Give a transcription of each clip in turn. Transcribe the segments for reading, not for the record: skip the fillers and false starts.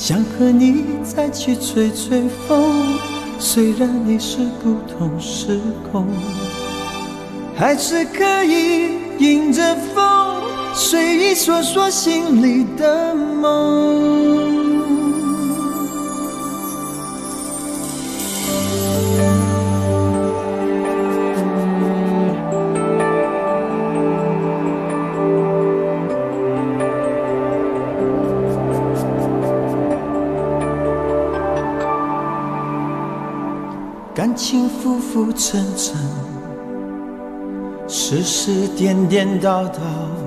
想和你再去吹吹风，虽然你是不同时空，还是可以迎着风，随意说说心里的梦。感情浮浮沉沉，世事颠颠倒倒，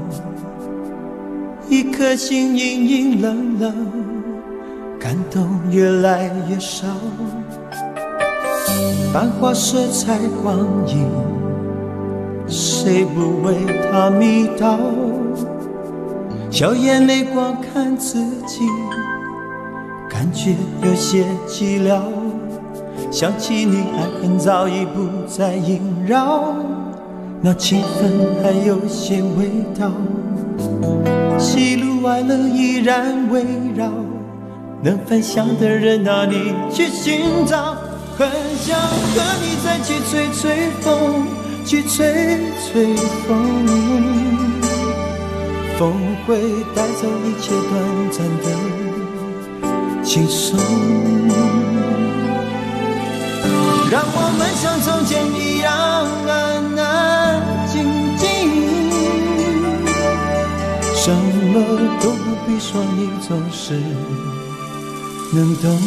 一颗心隐隐冷冷，感动越来越少。繁华色彩光影，谁不为它迷倒？笑眼泪光看自己，感觉有些寂寥。想起你，爱恨早已不再萦绕，那情分还有些味道。喜怒哀乐依然围绕，能分享的人哪里去寻找？很想和你再去吹吹风，去吹吹风，风会带走一切短暂的轻松。让我们像从前一样安安静静，什么都不必说，你总是能懂。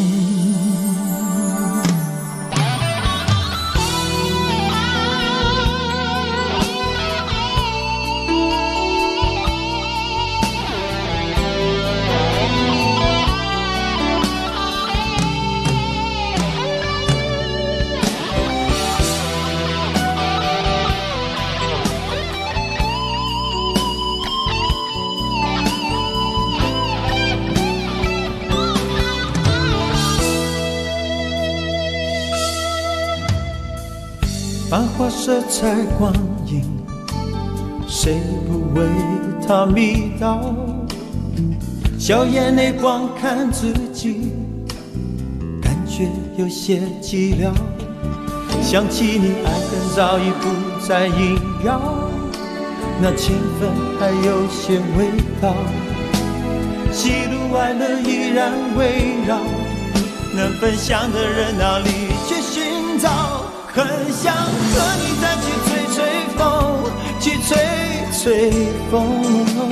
繁华色彩光影，谁不为它迷倒？笑眼泪光看自己，感觉有些寂寥。想起你，爱恨早已不再萦绕，那情分还有些味道。喜怒哀乐依然围绕，能分享的人哪里去寻找？很想和你再去吹吹风，去吹吹风，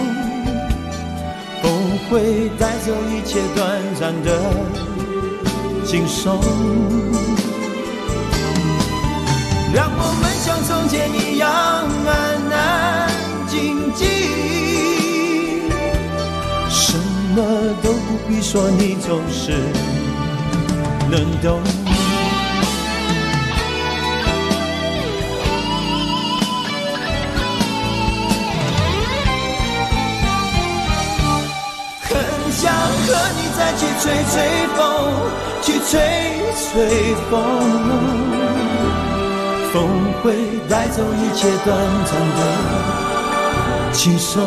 风会带走一切短暂的轻松。让我们像从前一样安安静静，什么都不必说，你总是能懂。想和你再去吹吹风，去吹吹风，风会带走一切短暂的轻松。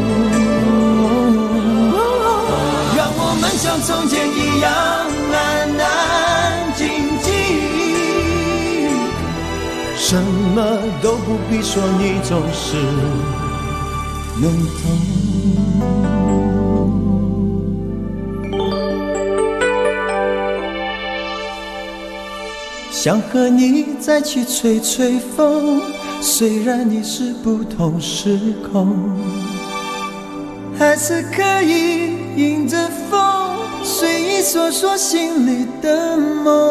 让我们像从前一样安安静静，什么都不必说，你总是能懂。想和你再去吹吹风，虽然你是不同时空，还是可以迎着风，随意说说心里的梦。